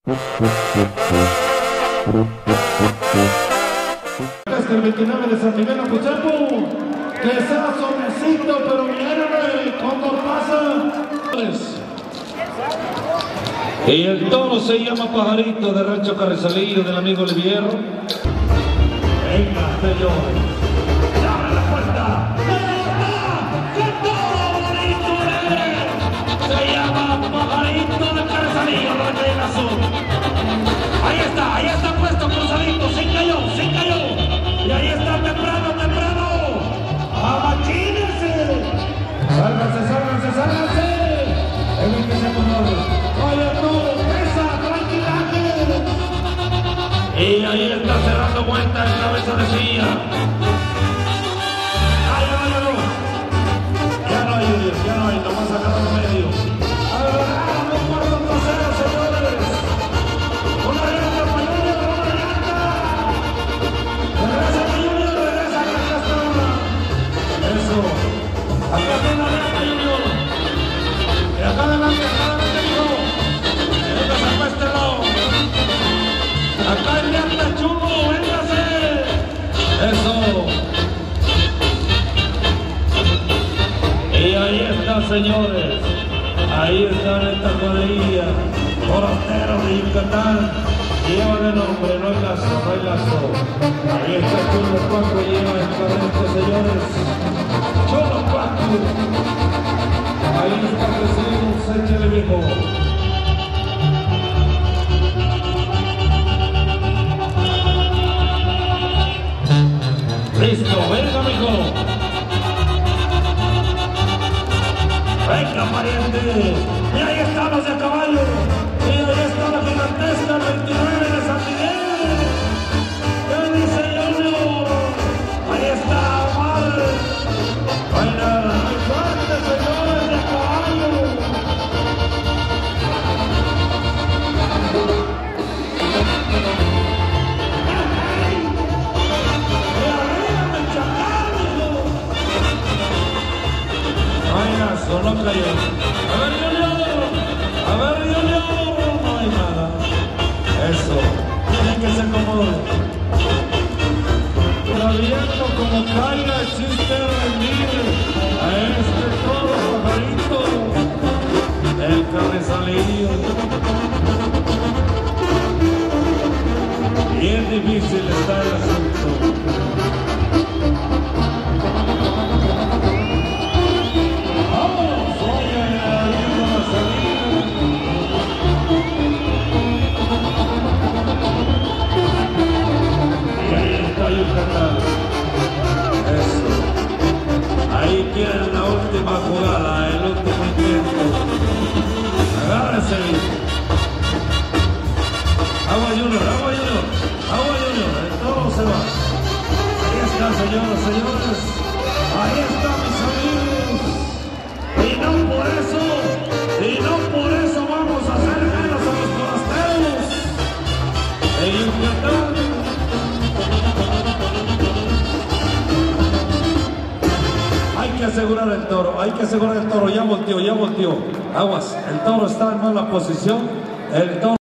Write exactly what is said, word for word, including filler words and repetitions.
El veintinueve de San Miguel Apuchapo, que sea suavecito, pero mírame cuando pasa. Y el toro se llama Pajarito, de Rancho Carrizalillo, del amigo Oliviero. Venga, señores, se abre la puerta. ¡Qué toro bonito es! Se llama Pajarito de Carrizalillo, Rancho del Azul. Ahí está, ahí está puesto cruzadito, se cayó, se cayó. Y ahí está, temprano, temprano. ¡Amachínense! ¡Sálganse, sálganse, sálganse! El que se conoce. ¡Oye, todo! ¡Pesa! ¡Tranquilaje! Y ahí está cerrando vuelta en cabeza de silla. ¡Ay, ya no, ya no! Ya no hay, Julio, ya no hay, nomás agarra el medio. ¡Agarramos cuarto trasero, señores! ¡Una llanta, Payuño, una llanta! ¡Regresa, Payuño, regresa! ¡Acá está una! ¡Eso! ¡Acá tiene la llanta, Payuño! ¡Y acá adelante, acá adelante, hijo! ¡Véngase para este lado! ¡Acá hay llanta, chulo! ¡Véngase! ¡Eso! Y ahí está, señores. Ahí está esta cuadrilla. Torateros de Yucatán. Lleva de nombre, no hay lazo, no hay lazo. Ahí está Chulo Paco, lleva el cadente, señores. Chulo Paco. Ahí está Jesús, échale viejo. Listo, venga, mijo. Venga, pariente. Y ahí están los de caballo. Y ahí está la gigantesca veintinueve de San Miguel. ¿Qué dice Junior? Ahí está, madre. No hay nada. Hay fuerte, señores, de caballo. Y arriba me chacal, no hay lazo, no cayó. A ver, Junior. A ver, Junior. No hay nada. Eso. Tienen que ser cómodos. Pero viendo como caiga el chiste rendir a este toro Pajarito, el Carrizalillo. Bien difícil está el asunto. ¡Vamos! ¡Oye, viendo la salida! Y ahí está Yucatán. Eso. Ahí tienen la última jugada, el último intento. Agárrese. Agua Junior, agua Junior, agua Junior. El toro se va. Ahí está, señoras, señores. Ahí está, mis amigos. Y no por eso, y no por eso vamos a hacer menos a los forasteros de Yucatán. Hay que asegurar el toro, hay que asegurar el toro. Ya volteó, ya volteó. Aguas, el toro está en mala posición. El toro